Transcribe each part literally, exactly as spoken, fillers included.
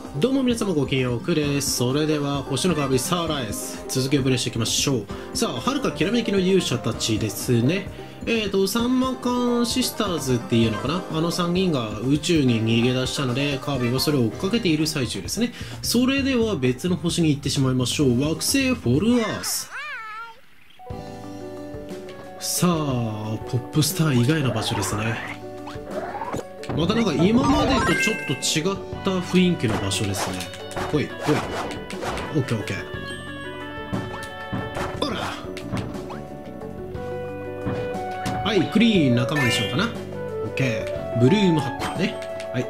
どうも皆様ごきげんよう、クです。それでは星の壁サーライス続きをプレイしていきましょう。さあ、遥かきらめきの勇者たちですね。えーとサンマカンシスターズっていうのかな、あのさんにんが宇宙に逃げ出したのでカービィはそれを追っかけている最中ですね。それでは別の星に行ってしまいましょう。惑星フォルアース。さあ、ポップスター以外の場所ですね。またなんか今までとちょっと違った雰囲気の場所ですね。ほいほい。オッケーオッケー。ほら。はい、クリーン仲間にしようかな。オッケー。ブルームハッターね。はい。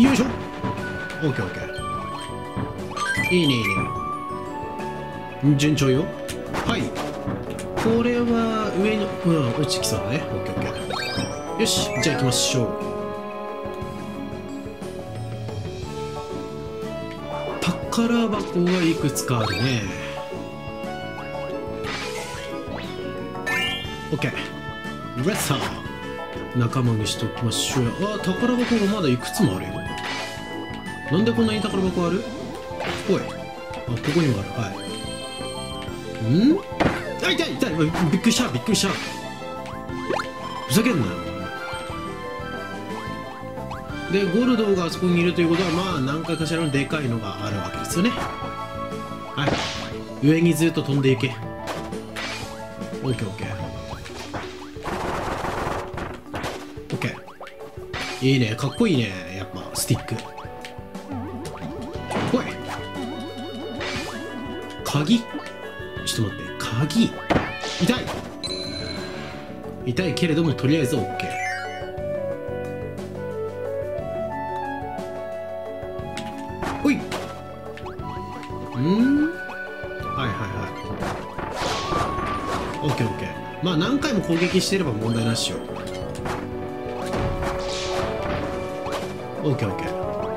よいしょ。オッケーオッケー。いいねいいね。順調よ。はい。これは上に、うん、落ちてきそうだね。オッケーオッケー。よし、じゃあ行きましょう。宝箱がいくつかあるね。オッケー。レッサー仲間にしておきましょう。あ、宝箱がまだいくつもあるよ。なんでこんなに宝箱ある？おい。あ、ここにもある。はい。ん？あ、痛い痛い。びっくりしたびっくりした。ふざけんなよ。で、ゴルドがあそこにいるということは、まあ何回かしらのでかいのがあるわけですよね。はい、上にずっと飛んでいけ。オッケーオッケーオッケー。いいね、かっこいいね、やっぱスティック。ほい。鍵、ちょっと待って、鍵痛い痛いけれどもとりあえず OK。ほい。んーはいはいはい。オッケーオッケー。まあ何回も攻撃してれば問題なしよ。オッケーオッケ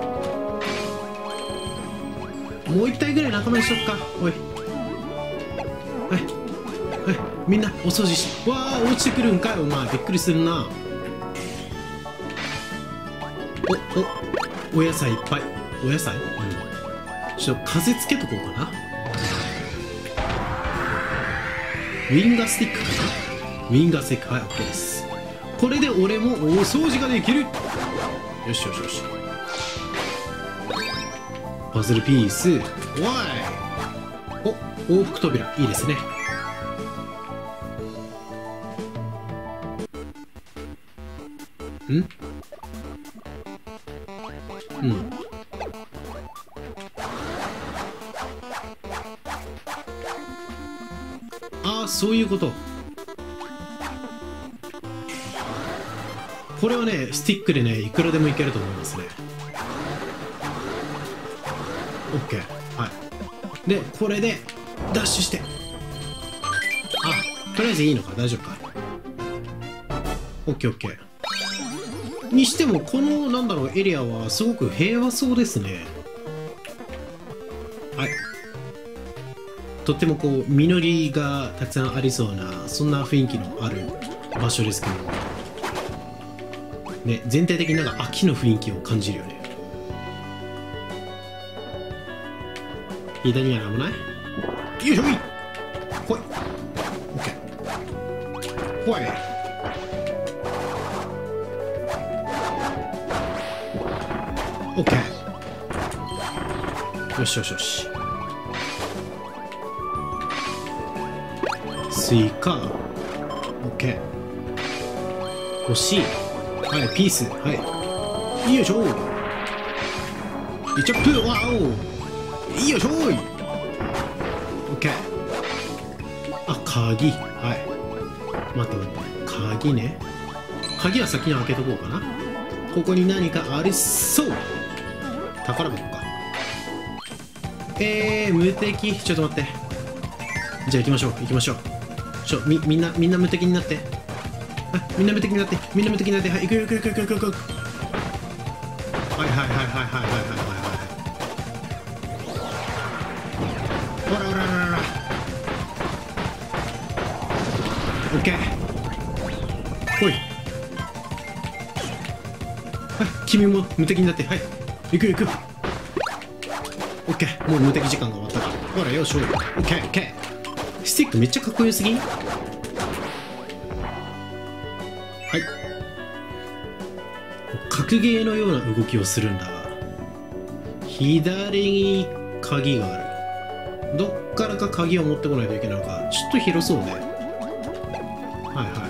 ー。もう一体ぐらい仲間にしとくか。おい。はいはい、みんなお掃除し。わあ、落ちてくるんかよお前。びっくりするな。おおお野菜いっぱい。お野菜、うん、ちょっと風つけとこうかな。ウィンガースティックかな。ウィンガースティック、はい、 OK です。これで俺も大掃除ができる。よしよしよし。パズルピース。おい。お、往復扉いいですね。ん？うん。ああ、そういうこと。これはね、スティックでね、いくらでもいけると思いますね。OK。はい。で、これで、ダッシュして。あ、とりあえずいいのか、大丈夫か。OKOK。にしても、この、なんだろう、エリアはすごく平和そうですね。はい。とってもこう実りがたくさんありそうな、そんな雰囲気のある場所ですけどね。全体的になんか秋の雰囲気を感じるよね。左には何もない。よいしょい。ほい。 OK。 ほい。OK。 よしよしよし。スイカ OK。 欲しい。はい、ピース。はい、よいしょ。チョップ。ワオ。よいしょい。 OK。 あ、鍵。はい、待って待って、鍵ね。鍵は先に開けとこうかな。ここに何かありそう。宝箱か。えー、無敵。ちょっと待って。じゃあ行きましょう行きましょう。ちょ、み、みんな、みんな無敵になって。はい、みんな無敵になって、みんな無敵になって、はい、行くよ行くよ行くよ行くよ行くよ。はいはいはいはいはいはいはいはいはい。ほらほらほらほら。オッケー。ほい。はい、来君も無敵になって、はい行く行く。オッケー、もう無敵時間が終わったから、ほらよし、オッケーオッケー。スティックめっちゃかっこよすぎん？はい、格ゲーのような動きをするんだ。左に鍵がある。どっからか鍵を持ってこないといけないのか。ちょっと広そうね。はいはい、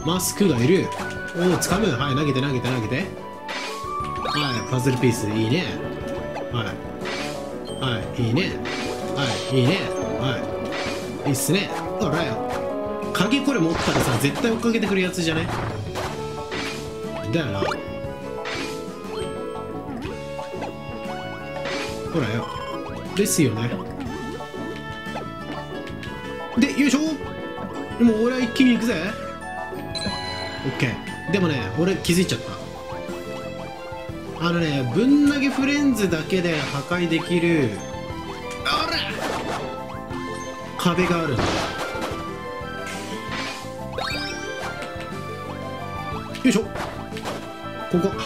マスクがいる。おお、掴む。はい、投げて投げて投げて。はい、パズルピースいいね。はいはい、いいね。はいいいね。はいいいっすね。ほらよ、鍵これ持ったらさ絶対追っかけてくるやつじゃねだよな。ほらよ、ですよね。で、よいしょ。もう俺は一気に行くぜ。オッケー。でもね、俺気づいちゃった。あのね、ぶん投げフレンズだけで破壊できるあら壁があるんだ。よいしょ。ここ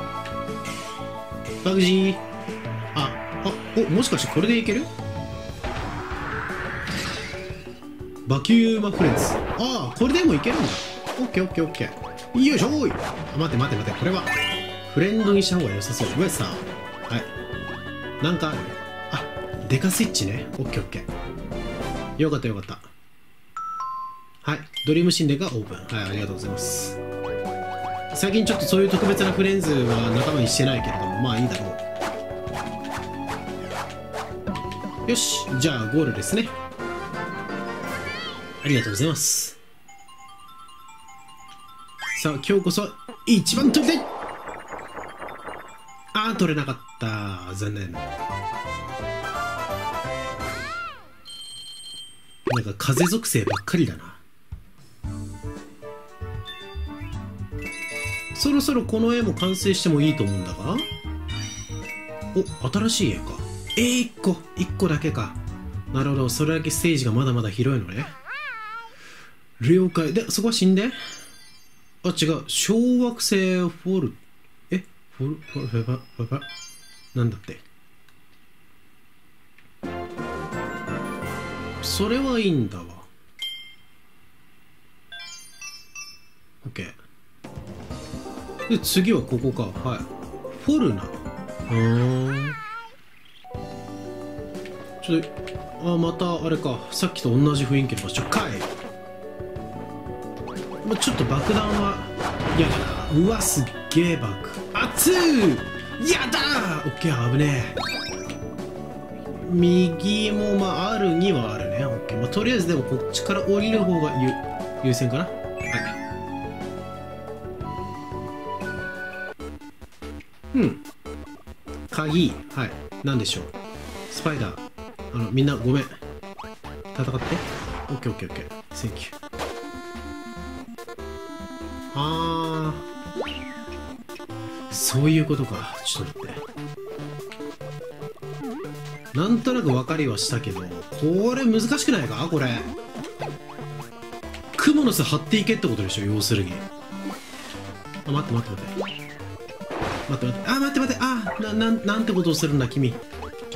バグジー。ああ、お、もしかしてこれでいける？バキューマフレンズ。ああ、これでもいけるんだ。オッケーオッケーオッケー。よいしょーい。あ、待って待って待って、これはフレンドにした方が良さそう。上さん、はい、なんかある？あ、デカスイッチね。オッケーオッケー。よかったよかった。はい、ドリーム神殿がオープン。はい、ありがとうございます。最近ちょっとそういう特別なフレンズは仲間にしてないけれども、まあいいだろう。よし、じゃあゴールですね。ありがとうございます。さあ、今日こそ一番取りたい。ああ、取れなかった。残念。なんか風属性ばっかりだな。そろそろこの絵も完成してもいいと思うんだが。お、新しい絵か。えー、いっこいっこだけか。なるほど、それだけステージがまだまだ広いのね。了解。で、そこは死んで。あ、違う。小惑星フォル。えフォル、フォル、フェバ、フェバ。なんだって。それはいいんだわ。OK。で、次はここか。はい。フォルナ。うーん。ちょっと、あ、またあれか。さっきと同じ雰囲気の場所かい。まあ、ちょっと爆弾は嫌だな。うわ、すっげえ爆。熱い。やだー。オッケー、危ねえ。右もまああるにはあるね。オッケー。まあ、とりあえずでもこっちから降りる方が優優先かな。はい。うん。鍵。はい。なんでしょう。スパイダー。あの、みんなごめん。戦って。オッケーオッケーオッケー。センキュー。あー、そういうことか。ちょっと待って。なんとなく分かりはしたけど、これ難しくないかこれ。クモの巣張っていけってことでしょ、要するに。あ、待って待って待って。待って待って。あ、待って待って。あ、な、な、なんてことをするんだ、君。も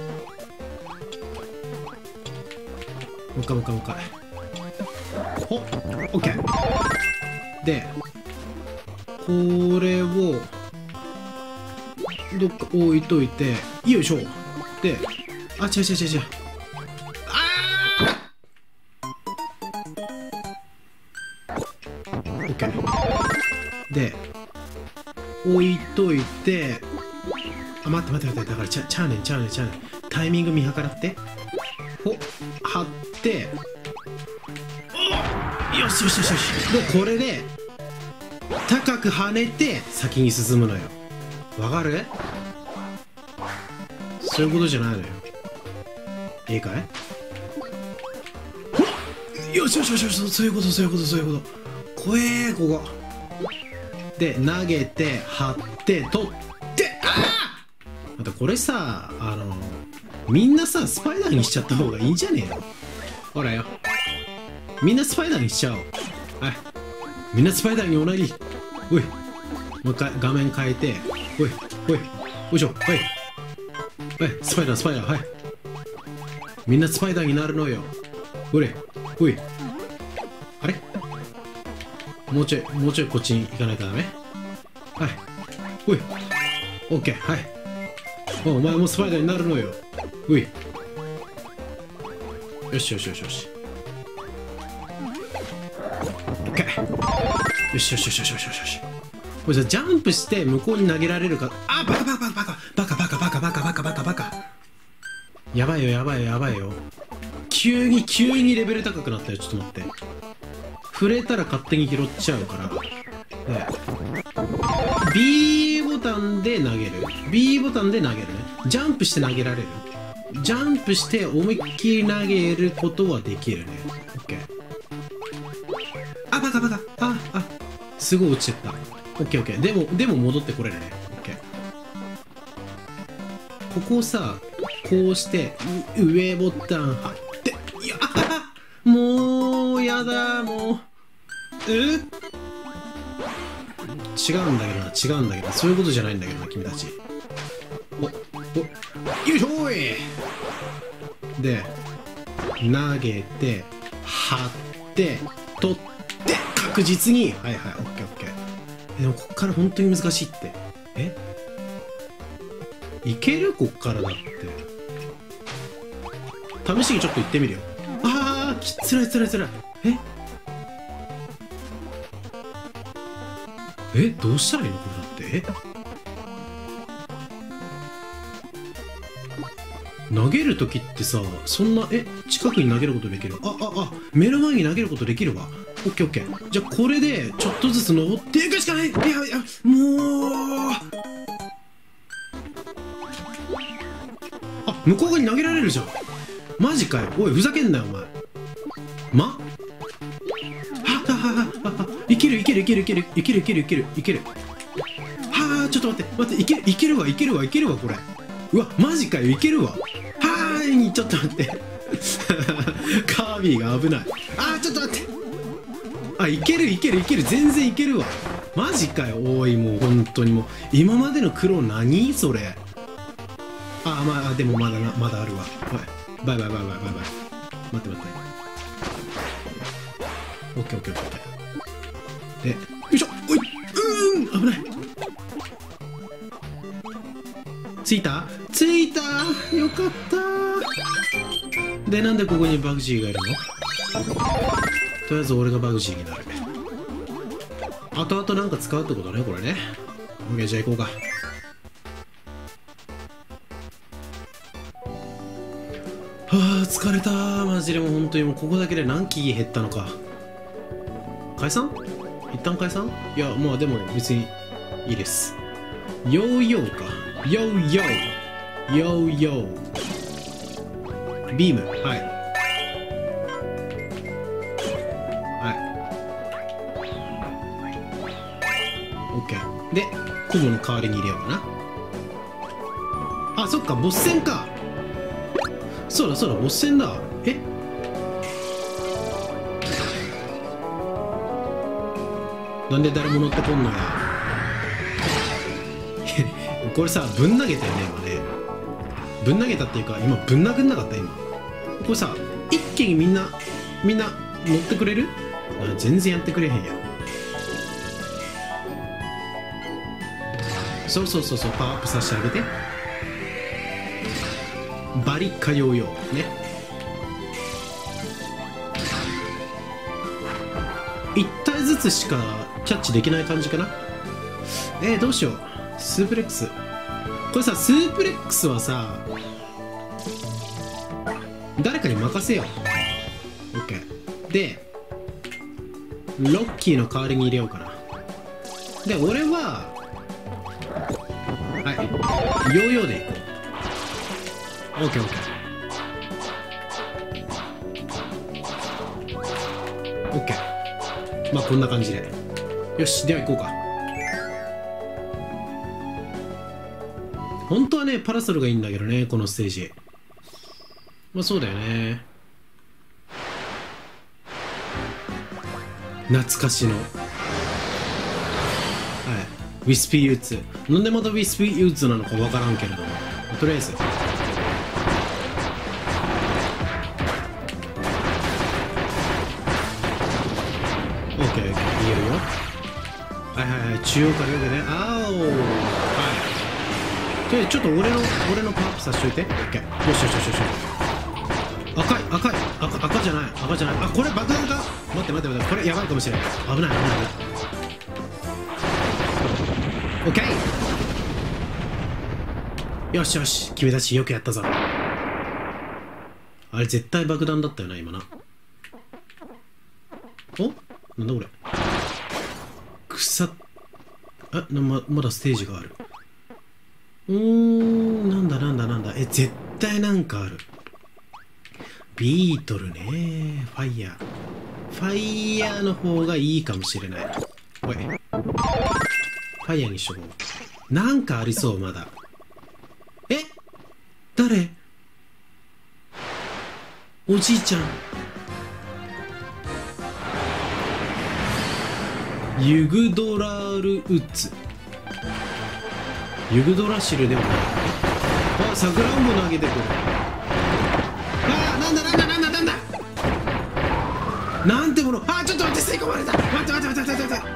う一回もう一回もう一回。ほっ、オッケー。で、これをどっか置いといて、よいしょ。で、あ、違う違う違う違う。あー、オッケー。で、置いといて、あ、待って待って待って、だからちゃ、ちゃうねんちゃうねんちゃうねん。タイミング見計らって。ほ、貼って、お、よしよしよしよし。で、これで、高く跳ねて先に進むのよ。わかる？そういうことじゃないのよ。いいかい？よしよしよしよし、そういうことそういうことそういうこと。怖え、ここ。で、投げて、張って、取って、ああ！またこれさ、あの、みんなさ、スパイダーにしちゃった方がいいんじゃねえの？ほらよ。みんなスパイダーにしちゃおう。はい。みんなスパイダーにおなり。おい。もう一回画面変えて。 おいおいおいしょ。はい、はい、スパイダースパイダー、はい、みんなスパイダーになるのよ。ほれおい、あれもうちょいもうちょいこっちに行かないとダメ。はい、おい、オッケー、はい、おお前もスパイダーになるのよ。おい、よしよしよしよし、オッケー、よしよしよしよしよしよし。これさ、ジャンプして向こうに投げられるか。あ、バカバカバカバカバカバカバカバカバカバカ、やばいよやばいよやばいよ。急に急にレベル高くなったよ。ちょっと待って、触れたら勝手に拾っちゃうから、ね、B ボタンで投げる B ボタンで投げるね。ジャンプして投げられる。ジャンプして思いっきり投げることはできるね。 OK。 あ、バカバカ、ああ、すごい落ちてった。 OKOK。 でもでも戻ってこれるね。 OK。 ここをさ、こうして上ボタン貼って、いやもうやだ、もうえ違うんだけどな、違うんだけど、そういうことじゃないんだけどな、君たち。おお、よいしょーい。で投げて張って取って確実に、はいはい、オッケーオッケー。でもこっから本当に難しいって。えいける？こっからだって。試しにちょっと行ってみるよ。ああ、きつらいつらいつらい。ええどうしたらいいのこれ。だってえ投げるときってさ、そんな、え近くに投げることできる。あああ、目の前に投げることできるわ。オッケーオッケー。じゃあこれでちょっとずつ登っていくしかない。いやいや、もうあ、向こう側に投げられるじゃん。マジかよ。おい、ふざけんなよお前。まはははは、いけるいけるいけるいけるいけるいけるいけるいける。はあ、ちょっと待って待って、いけるいけるわいけるわいけるわ、これ。うわ、マジかよ、いけるわ。はーい、ちょっと待ってカービィが危ない。あー、ちょっと待って。あ、いけるいけるいける、全然いけるわ。マジかよ。おい、もう本当にもう今までの苦労何それ。あ、まあでもまだな、まだあるわ。おい、バイバイバイバイバイバイ。待って待って。オッケーオッケーオッケー。で、よいしょ。おい、うーん、危ない。ついたついた、よかった。で、なんでここにバグジーがいるの？とりあえず俺がバグジーになる。後々なんか使うってことね、これね。オッケー、じゃあ行こうか。はあ、疲れたー。マジでもう本当にもうここだけで何機減ったのか。解散？一旦解散？いや、まあでも別にいいです。ヨーヨーか。ヨーヨー。ヨーヨー。ビーム。はい。はい。オッケー。で、コモの代わりに入れようかな。あ、そっか、ボス戦か。そうだそうだ、ボス戦だ。えなんで誰も乗ってこんのや。これさ、ぶん投げたよね今ね。ぶん投げたっていうか、今ぶん殴んなかった今。これさ、一気にみんなみんな乗ってくれる？あ、全然やってくれへんや。そうそうそうそう、パワーアップさせてあげて。バリッカヨーヨーね。いち体ずつしかキャッチできない感じかな。えー、どうしよう。スープレックス、これさ、スープレックスはさ、誰かに任せよう。 OK で、ロッキーの代わりに入れようかな。で、俺ははい、ヨーヨーでいこう。 OKOK。 OK。 まあこんな感じで、よし、では行こうか。本当はね、パラソルがいいんだけどね、このステージ。まあそうだよね。懐かしの。はい。 ウィスピーユーツー。なんでまたウィスピーユーツーなのかわからんけれども、とりあえずオッケー、いいよいいよ。はいはいはい、中央から上でね。あお、はい。でちょっと俺の俺のパワーアップさせといて。オッケー、よしよしよしよし。赤い赤い赤赤じゃない赤じゃない。あ、これ爆弾か。待って待って待って、これやばいかもしれない。危ない危ない危ない。オッケー、よしよし、君たちよくやったぞ。あれ絶対爆弾だったよな今な。お、なんだこれ。草、あ、ままだステージがある。うーん、なんだなんだなんだ。え、絶対なんかある。ビートルね。ファイヤー。ファイヤーの方がいいかもしれない。おい。ファイヤーにしとこう。なんかありそう、まだ。え？誰？おじいちゃん。ユグドラールウッズ。ユグドラシルではない。あ、サクランボ投げてくる。あー、なんだなんだなんだなんだなんてもの。あー、ちょっと待って、吸い込まれた。待って待って待って待って待って。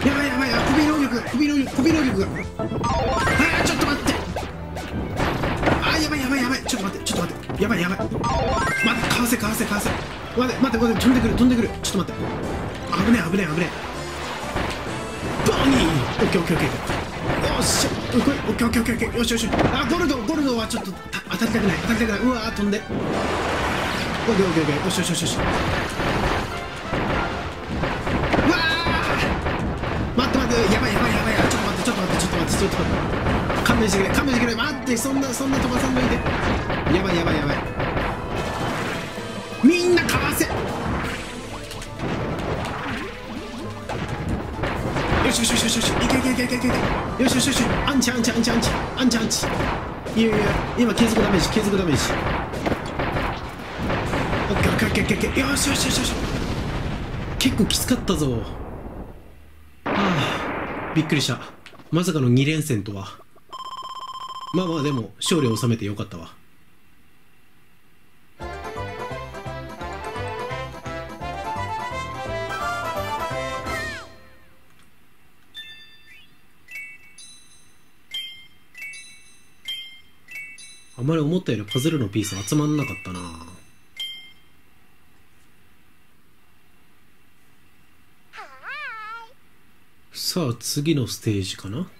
やばいやばいやばい、首能力首能力首能力が。あー、ちょっと待って。あー、やばいやばいやばい、ちょっと待ってちょっと待って、やばいやばい。待って、かわせかわせかわせ。待って待って待って、飛んでくる飛んでくる。ちょっと待って、危ねえ危ねえ危ねえ。バニー。オッケーオッケーオッケー。よっしゃ、うこい。オッケーオッケーオッケーオッケー。よしよし。あ、ゴルドゴルドはちょっと当たりたくない当たりたくない。うわー、飛んで。オッケーオッケーオッケー。よしよしよしよし。うわー、待って待って、やばいやばいやばい。ちょっと待ってちょっと待ってちょっと待ってちょっと待って、勘弁してくれ勘弁してくれ。待って、そんなそんな飛ばさんといて。やばいやばいやばい。みんなかわせ。よしよしよしよしよし、いけいけいけいけいけいけ。よしよしよし、アンチアンチアンチアンチアンチアンチ。いやいやいや、今継続ダメージ継続ダメージ。オッケーオッケーオッケーオッケー。よしよしよしよし。結構きつかったぞ。はあ、びっくりした。まさかのに連戦とは。まあまあでも勝利を収めてよかったわ。あまり思ったよりパズルのピース集まんなかったな。さあ次のステージかな。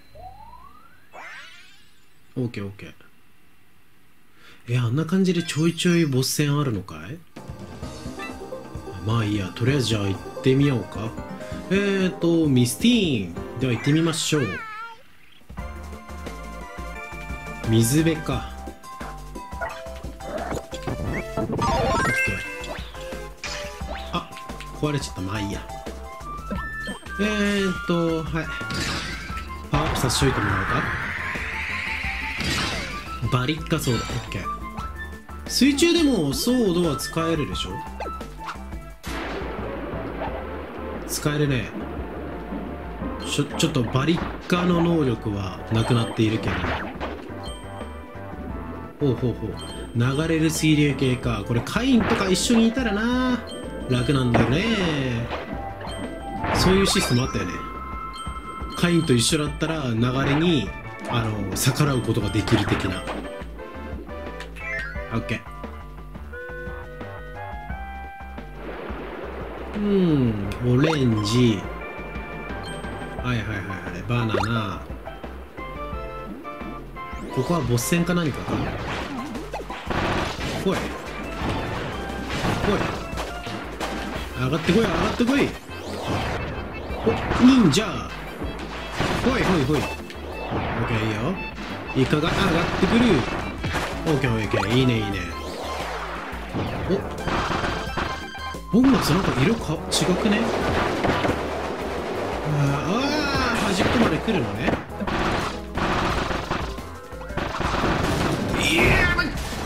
オーケーオーケー。え、あんな感じでちょいちょいボス戦あるのかい。まあいいや、とりあえずじゃあ行ってみようか。えーとミスティーンでは行ってみましょう。水辺か。あ、壊れちゃった。まあいいや。えーっとはいパワーアップさせといてもらおうか。バリッカソーダ。オッケー。水中でもソードは使えるでしょ。使えるね。ちょちょっとバリッカの能力はなくなっているけど。ほうほうほう。流れる水流系か。これカインとか一緒にいたらな楽なんだよね。そういうシステムあったよね。カインと一緒だったら流れにあの逆らうことができる的な。オッケー。うんオレンジ。はいはいはいはい。バナナ。ここはボス戦か何かか。来い来い、上がってこい上がってこい。お、忍者。ほいほいほい。オッケー、いいよ。イカが上がってくる。オッケーオッケー、いいねいいね。お、音楽なんか色か違くね。ああ、端っこまで来るのね。いやー、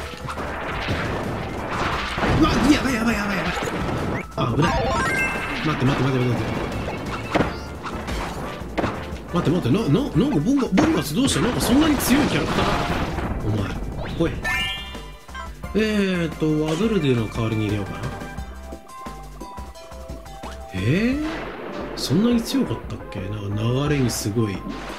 うわ、やばいやばいやばいやばい。あ、危ない。待って待って待って待って待って待待って待って、な、な、なんかボンガ、ボンガスどうした？なんかそんなに強いキャラクター？お前、来い。えーと、ワドルデュの代わりに入れようかな。えー、そんなに強かったっけ？なんか流れにすごい。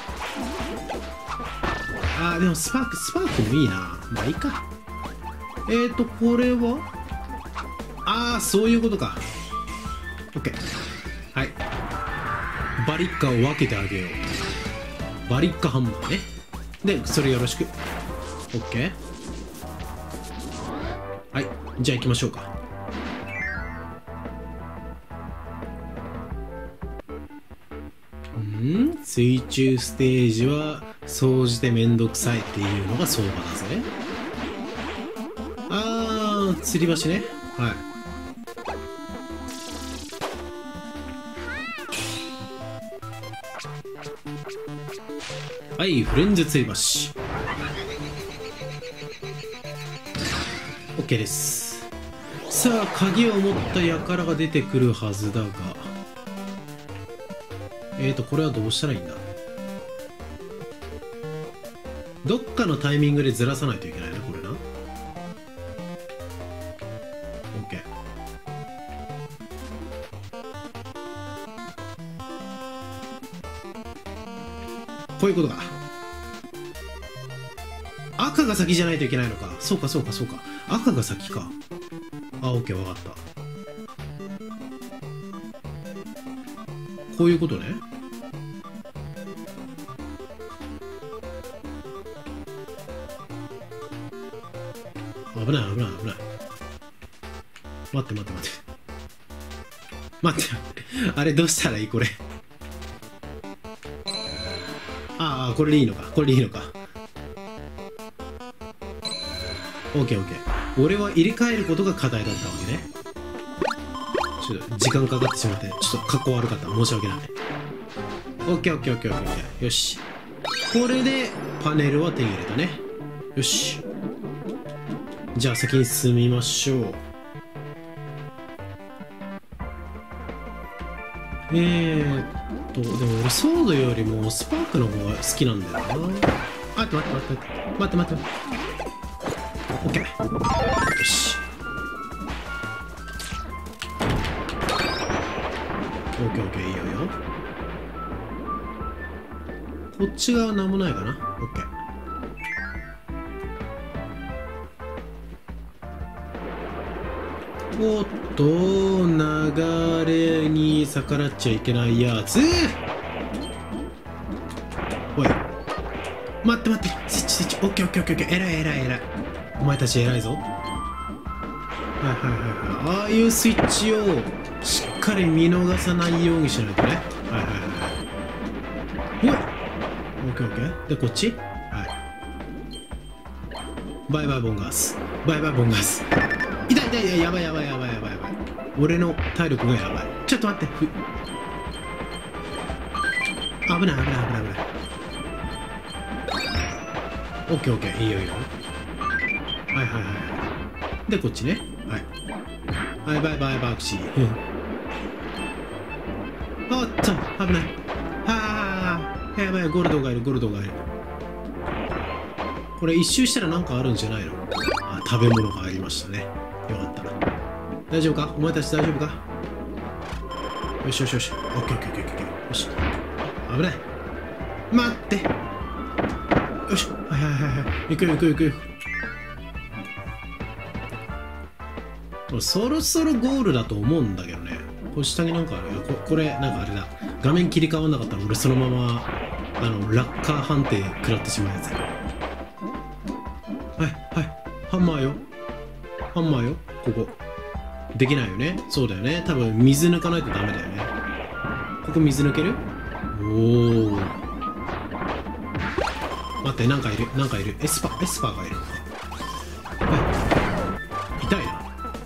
あー、でもスパーク、スパークもいいな。まあいいか。えーと、これはああ、そういうことか。オッケー。はい。バリッカを分けてあげよう。バリッカハンマーね。で、それよろしく。オッケー。はい。じゃあ行きましょうか。ん？水中ステージは、総じてめんどくさいっていうのが相場だぜ。あー、吊り橋ね。はい。はい、フレンズ吊り橋。OK です。さあ、鍵を持った輩が出てくるはずだが。えーと、これはどうしたらいいんだ？どっかのタイミングでずらさないといけないな、これな。OK。こういうことか。赤が先じゃないといけないのか。そうかそうかそうか。赤が先か。あ、OK、わかった。こういうことね。危ない危ない危ない。待って待って待って。待って。あれどうしたらいいこれ。ああ、これでいいのか。これでいいのか。オッケーオッケー。俺は入れ替えることが課題だったわけね。ちょっと時間かかってしまって、ちょっと格好悪かった。申し訳ない。オッケーオッケーオッケーオッケー。よし。これでパネルは手に入れたね。よし。じゃあ先に進みましょう。えーっと、でも俺ソードよりもスパークの方が好きなんだよな。あ、待って待って待って待って待って待って。オッケー。よし。オッケーオッケー、いいよいいよ。こっち側なんもないかな。オッケー。おっと、流れに逆らっちゃいけないやつ。おい、待って待って、スイッチスイッチ。オッケーオッケーオッケーオッケー。偉い偉い偉い。お前たち偉いぞ。はいはいはいはい。ああいうスイッチをしっかり見逃さないようにしないとね。はいはいはい。おい、オッケーオッケー。でこっち。はい。バイバイボンガース。バイバイボンガース。痛い痛い痛い。やばいやばいやばいやばいやばい。俺の体力がやばい。ちょっと待って。ふ危ない危ない危ない危ない。オッケーオッケー。いいよいいよ。はいはいはい。でこっちね。はい。はい、バイバイバクシー。おっと危ない。はあ、やばい。ゴルドがいるゴルドがいる。これ一周したらなんかあるんじゃないの？あ、食べ物がありましたね。よかった。大丈夫か？お前たち大丈夫か？よしよしよし。オッケーオッケーオッケーオッケー。よし。危ない。待って。よし。はいはいはいはい。行くよ行くよ行くよ。そろそろゴールだと思うんだけどね。これ下になんかあるよ。ここれなんかあれだ。画面切り替わんなかったら俺そのままあの落下判定食らってしまうやつや。はいはい。ハンマーよ。ハンマーよ。ここ。できないよね。そうだよね。多分水抜かないとダメだよね。ここ水抜ける？おお。待って、なんかいる。なんかいる。エスパー、エスパーがいる。はい。痛いな。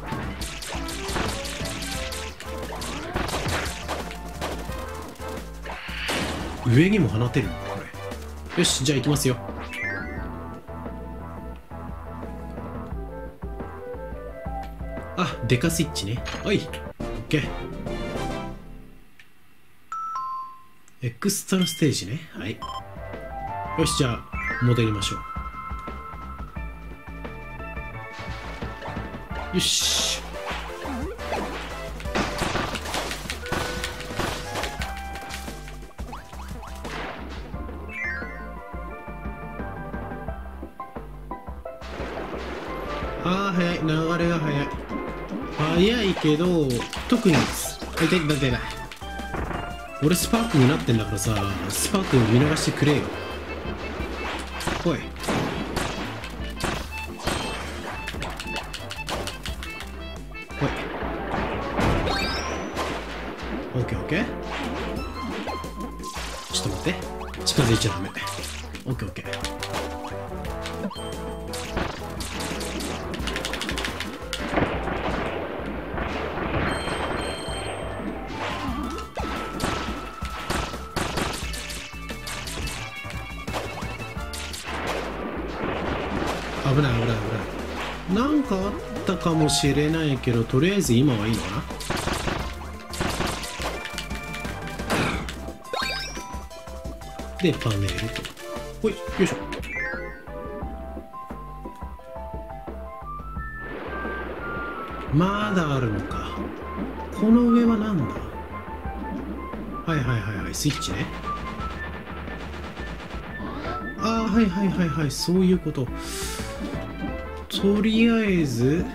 上にも放てるのこれ。よし、じゃあ行きますよ。あ、デカスイッチね。はい。オッケー。 エクストラステージね。はい。よし、じゃあ、戻りましょう。よし。ああ、早い。流れが早い。早いけど、特に、痛い、だってだ。俺スパークになってんだからさ、スパーク見逃してくれよ。おい。おい。オッケーオッケー。ちょっと待って。近づいちゃダメ。オッケーオッケー。危ない危ない危ない。なんかあったかもしれないけど、とりあえず今はいいのかな。でパネルと、ほい、よいしょ。まだあるのか。この上はなんだ。はいはいはいはい、スイッチね。ああ、はいはいはいはい、そういうこと。とりあえず、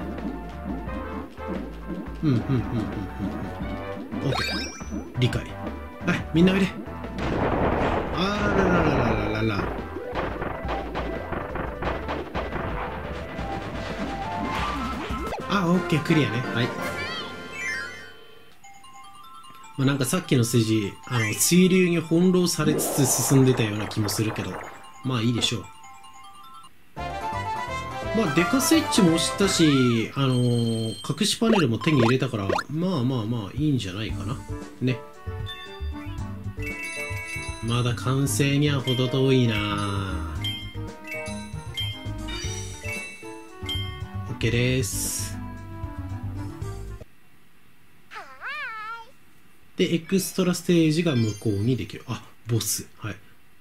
うんうんうんうんうんうん。オッケー。理解。はい、みんなおいで。あらららららららら。あ、オッケー、クリアね。はい。まあ、なんかさっきのステージ、あの、水流に翻弄されつつ進んでたような気もするけど、まあいいでしょう。まあ、デカスイッチも押したし、あのー、隠しパネルも手に入れたから、まあまあまあいいんじゃないかな。ね。まだ完成には程遠いなぁ。OK です。で、エクストラステージが向こうにできる。あ、ボス。はい。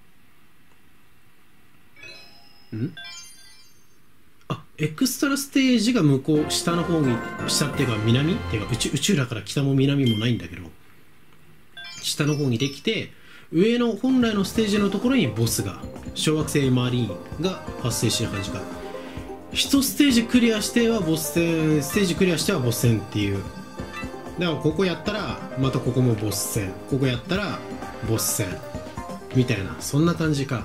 んあ、エクストラステージが向こう、下の方に、下っていうか南っていうか宇宙、宇宙だから北も南もないんだけど、下の方にできて、上の本来のステージのところにボスが、小惑星マリーンが発生してる感じか。一ステージクリアしてはボス戦、ステージクリアしてはボス戦っていう。だからここやったら、またここもボス戦。ここやったら、ボス戦。みたいな、そんな感じか。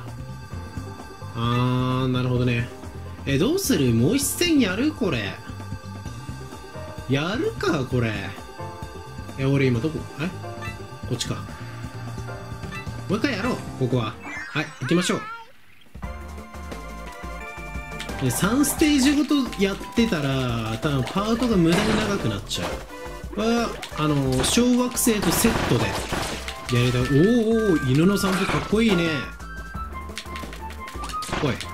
あー、なるほどね。え、どうする？もう一戦やる？これ。やるか、これ。え、俺今どこ？え？こっちか。もう一回やろう、ここは。はい、行きましょう。で、さんステージごとやってたら、多分パートが無駄に長くなっちゃう。は、あの、小惑星とセットでやりたい。おーおー、犬の散歩かっこいいね。おい。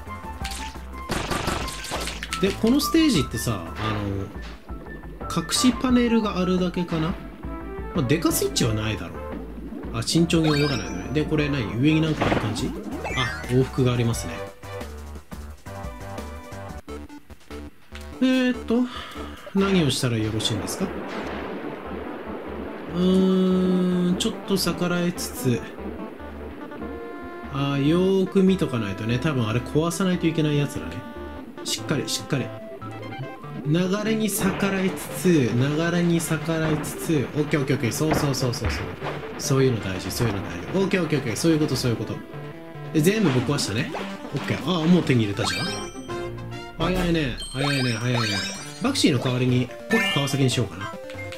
で、このステージってさ、あの、隠しパネルがあるだけかな。まあ、デカスイッチはないだろう。あ、慎重に動かないのね。で、これ何？上になんかある感じ？あ、往復がありますね。えーっと、何をしたらよろしいんですか？うーん、ちょっと逆らいつつ、あ、よーく見とかないとね。多分あれ壊さないといけないやつだね。しっかりしっかり流れに逆らいつつ流れに逆らいつつ、オッケーオッケーオッケー、そうそうそうそうそう、そういうの大事、そういうの大事、オッケーオッケーオッケー、そういうことそういうこと。で、全部ぶっ壊したね。オッケー。ああ、もう手に入れたじゃん。早いね早いね早いね。バクシーの代わりに僕川崎にしようかな。はい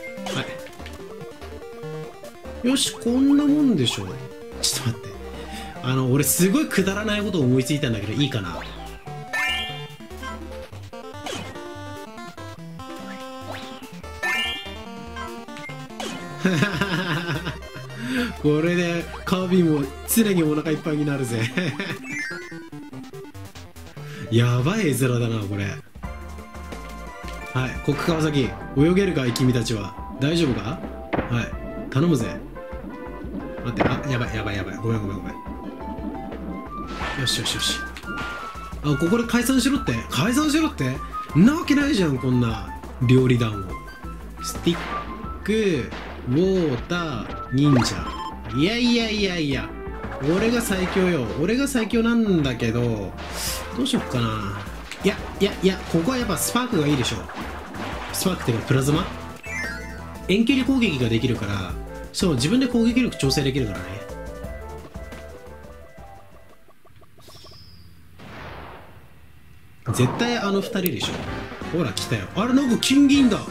、よし、こんなもんでしょ。ちょっと待って、あの俺すごいくだらないことを思いついたんだけど、いいかな。これでカービィも常にお腹いっぱいになるぜ。やばい絵面だなこれ。はい、コック川崎、泳げるかい君たちは。大丈夫か？はい、頼むぜ。 待って、あ、やばいやばいやばい。ごめんごめんごめん。よしよしよし。あ、ここで解散しろって解散しろってんなわけないじゃん、こんな料理団子。スティック、ウォーター、忍者。いやいやいやいや。俺が最強よ。俺が最強なんだけど、どうしよっかな。いや、いや、いや、ここはやっぱスパークがいいでしょ。スパークっていうかプラズマ遠距離攻撃ができるから、しかも自分で攻撃力調整できるからね。絶対あの二人でしょ。ほら来たよ。あれなんか金銀だ。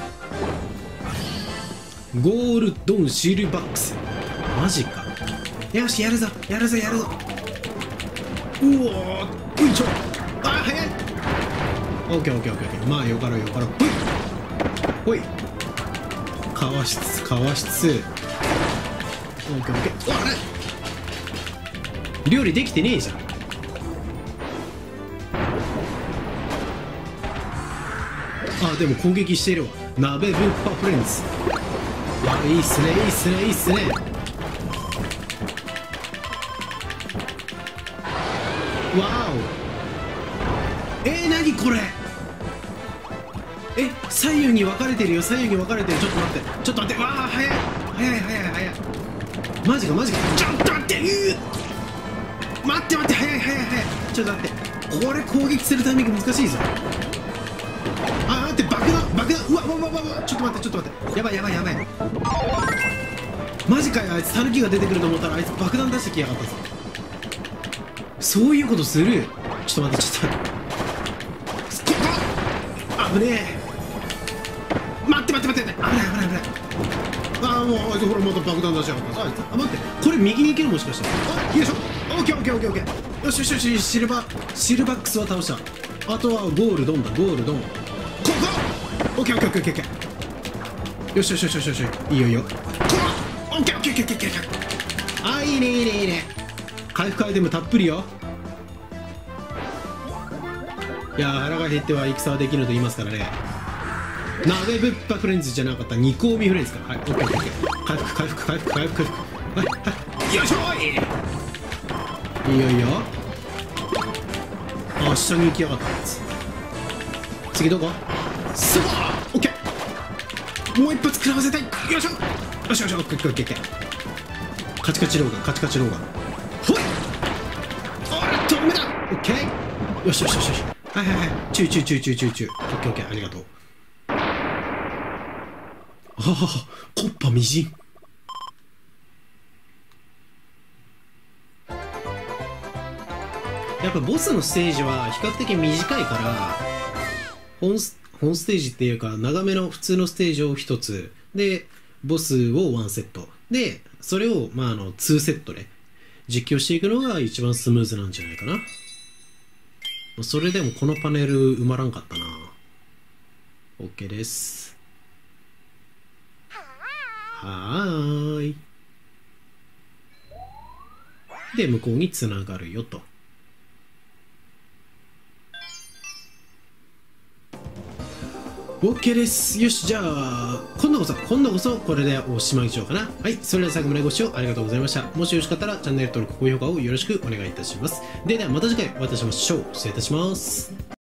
ゴールドンシールバックス。マジか。よし、やるぞやるぞやるぞ。うおー、よいしょ。あー、早い。オッケーオッケーオッケーオッケー。まあよかろうよかろう。ほいほい。かわしつつかわしつつ。オッケーオッケー。あれ料理できてねえじゃん。あ、でも攻撃してるわ。鍋ぶっぱフレンズ。あ、いいっすねいいっすねいいっすね。わお。えー、何これ。え、左右に分かれてるよ。左右に分かれてる。ちょっと待ってちょっと待って。わあ、早い早い早い早い。マジかマジか。ちょっと待って。うー、待って待って。早い早い早い。ちょっと待って。これ攻撃するタイミング難しいぞ。あ、待って、爆弾爆弾。うわうわうわうわうわ。ちょっと待ってちょっと待って。やばいやばいやばい。マジかよ。あいつタヌキが出てくると思ったらあいつ爆弾出してきやがったぞ。そういうことする。ちょっと待ってちょっと待って。危ねえ。待って待って待って。危ない危ない危ない。ああ、もうあいつほらまた爆弾出しやがった。あいつ、あ、待って、これ右に行けるもしかして。あ、よいしょ。オッケーオッケーオッケーオッケー。よしよしよし。シルバーシルバックスは倒した。あとはゴールドンだ。ゴールドンここ。オッケーオッケーオッケーオッケー。よしよしよしよしよし。いいよいいよ。ここ。オッケーオッケーオッケーオッケー。あ、いいねいいねいいね。回復アイテムたっぷりよ。いやー、腹が減っては戦はできると言いますからね。鍋ぶっぱフレンズじゃなかった。ニコーミフレンズか。はい、オッケーオッケーオッケー。回復回復回復回復回復。はいはい。よいしょーい。いいよいいよ。あ、下に行きやがったやつ。次どこ。そこ。オッケー。もう一発食らわせたい。よいしょ。よしよし、オッケーオッケーオッケー。カチカチローガンカチカチローガン。ほい。あら、ダメだ。オッケー。よしよしよしよし。はいはいはい。チューチューチューチューチューチュー。オッケーオッケー、ありがとう。ああ、コッパみじん。やっぱボスのステージは比較的短いから、本ス、本ステージっていうか長めの普通のステージを一つで、ボスをワンセットで、それをまああのツーセットで実況していくのが一番スムーズなんじゃないかな。それでもこのパネル埋まらんかったな。 OK です。はーい。で向こうにつながるよと。OK です。よし、じゃあ今度こそ今度こそこれでおしまいにしようかな。はい、それでは最後までご視聴ありがとうございました。もしよろしかったらチャンネル登録高評価をよろしくお願いいたします。ではではまた次回お会いいたしましょう。失礼いたします。